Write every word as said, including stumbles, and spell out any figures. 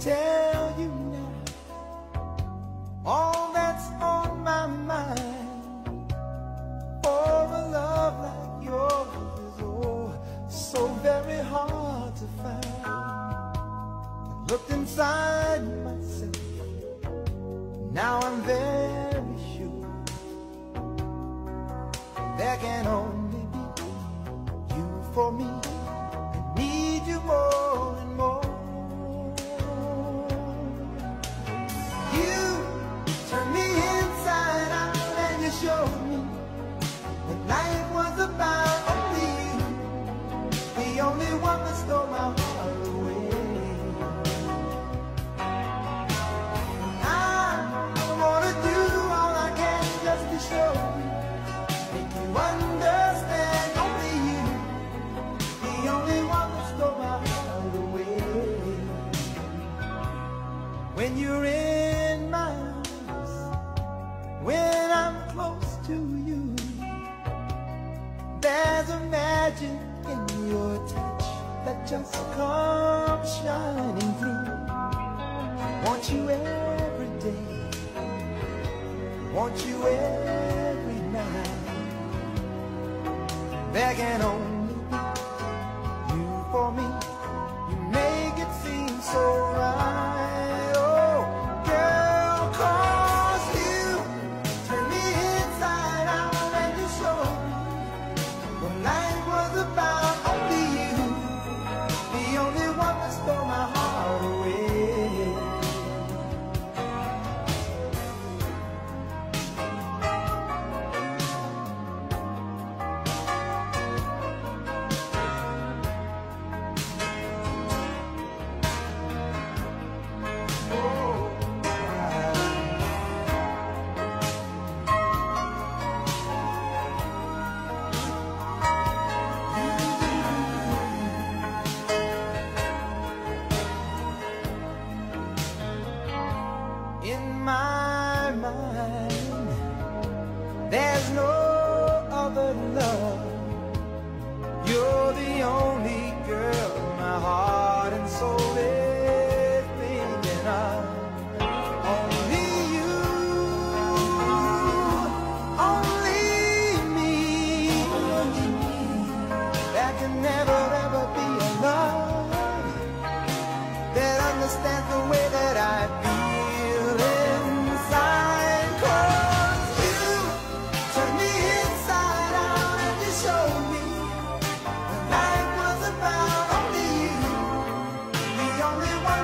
tell you now all that's on my mind. For a love like yours is oh so very hard to find. I looked inside myself, now I'm very sure there can only be you for me. I need you more and more. You turn me inside out and you show me that life was about only you, the only one that stole my heart away. I wanna do all I can just to show you, make you understand only you, the only one that stole my heart away. When you're in my arms, when I'm close to you, there's a magic in your touch that just comes shining through. Want you every day, want you every night. There can only be you for me. You make it seem so right. Oh, girl, 'cause you turn me inside out and you show me what life was about. Only you, the only one that stole my heart away. In my mind, there's no other love. You're the only girl my heart and soul is thinking of. Only you, only me. There can never ever be a love that understands the way that I feel inside. 'Cause you turn me inside out and you show me what life was about. Only you, the only one